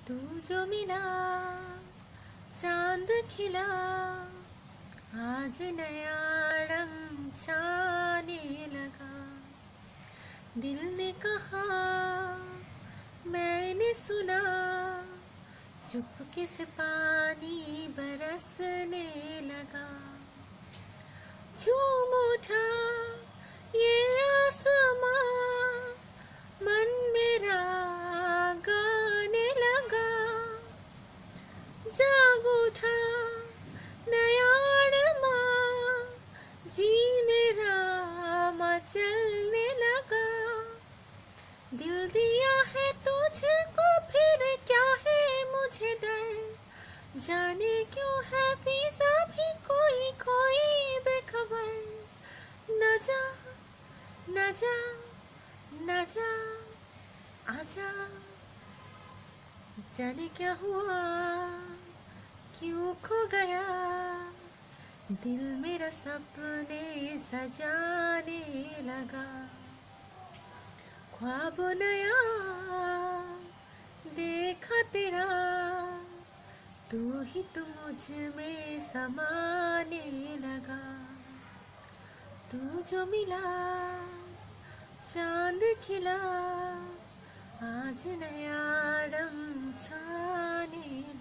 तू जो मिला चांद खिला, आज नया रंग छाने लगा। दिल ने कहा मैंने सुना, चुपके से पानी बरसने लगा। झूम उठा ये आसमां, मन मेरा गाने लगा। जाग उठा नया अरमां, जी मेरा मचलने लगा। दिल दिया है तुझको फिर क्या है मुझे डर, जाने क्यों है फिजा भी कोई कोई बेखबर। न जा न जा न जा, आजा। जाने क्या हुआ क्यों खो गया, दिल मेरा सपने सजाने लगा। ख्वाब नया देखा तेरा, तू ही तो मुझ में समाने लगा। तू जो मिला चांद खिला, आज नया रंग छाने